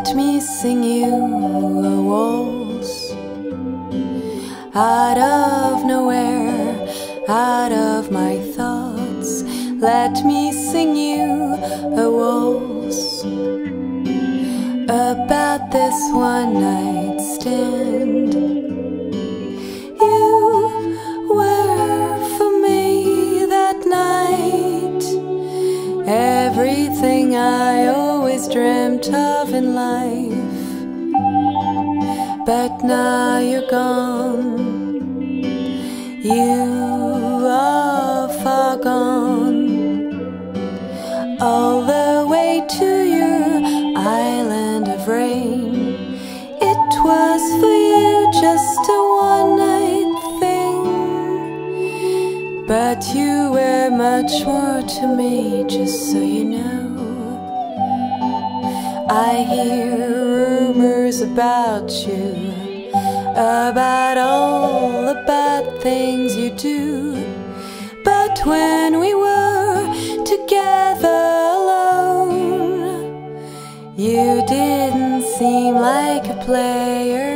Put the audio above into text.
Let me sing you a waltz out of nowhere, out of my thoughts. Let me sing you a waltz about this one night stand. You were for me that night everything I always dreamt of in life, but now you're gone. You are far gone, all the way to your island of rain. It was for you just a one-night thing, but you were much more to me, just so you know. I hear rumors about you, about all the bad things you do, but when we were together alone, you didn't seem like a player